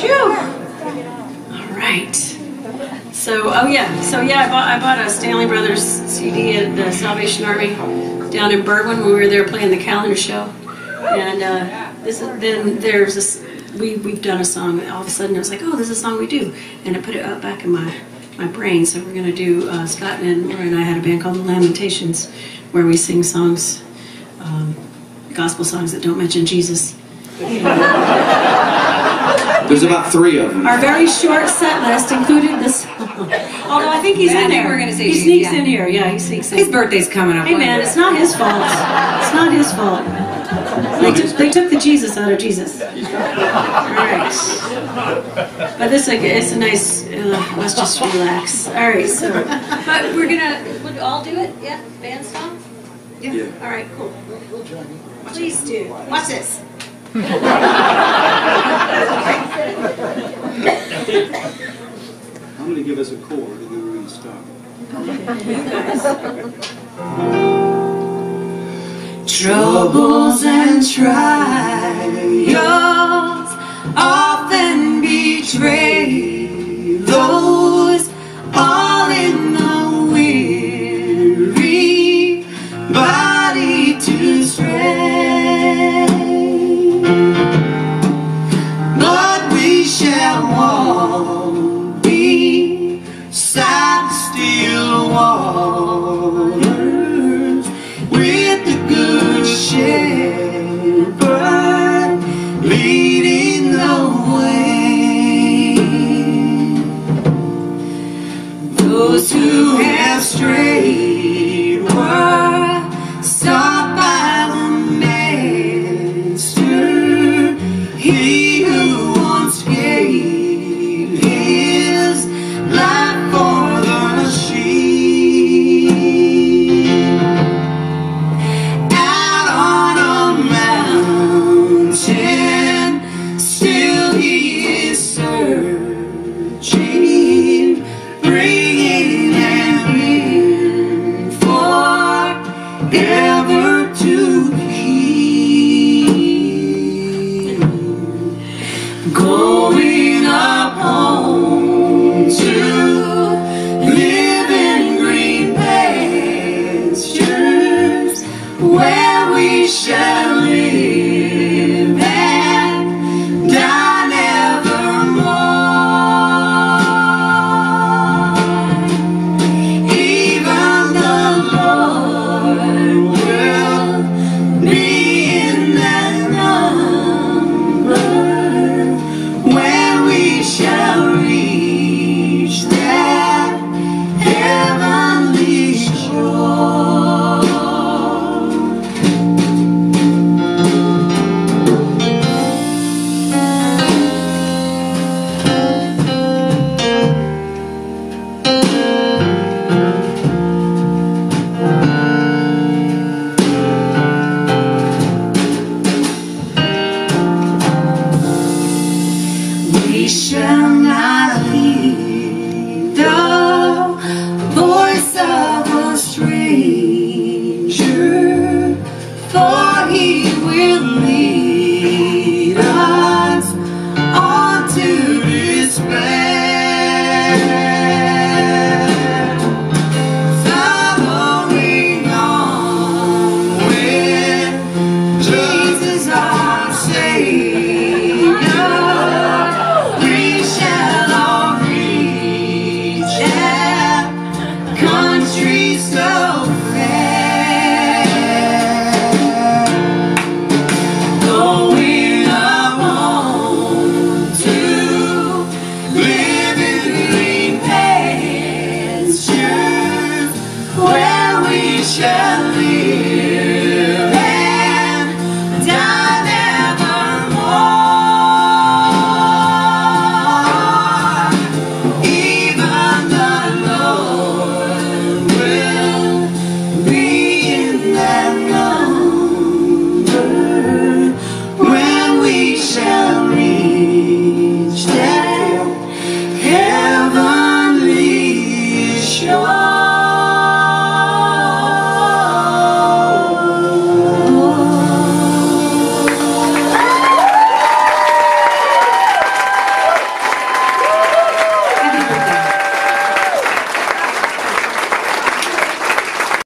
All right. So, oh yeah, I bought a Stanley Brothers CD at the Salvation Army down in Berwyn when we were there playing the calendar show. And there's this, we've done a song. All of a sudden, it was like, oh, this is a song we do, and I put it up back in my brain. So we're gonna do. Scott and Nora and I had a band called the Lamentations, where we sing songs, gospel songs that don't mention Jesus. There's about 3 of them. Our very short set list included this. Although I think he's in there. We're gonna say he sneaks in here. Yeah, he sneaks in. His birthday's coming up. Hey man, it's not his fault. It's not his fault. They took the Jesus out of Jesus. All right. But this it's a nice. Let's just relax. All right. So, but would all do it? Yeah, band song. Yeah. All right. Cool. Please do. Watch this. I'm going to give us a chord and then we're going to stop. Troubles and trials often betray those all in the weary body to stray. But we shall walk beside still waters with the Good Shepherd leading the way. Those who have strayed were sought by the Master. He who once gave his life for the sheep. Out on a mountain, still he is searching, bringing them in forever to keep. Going up home to live in green pastures, where we shall live and die nevermore. Even the Lord will be in that number, when we shall reach that heavenly shore. We shall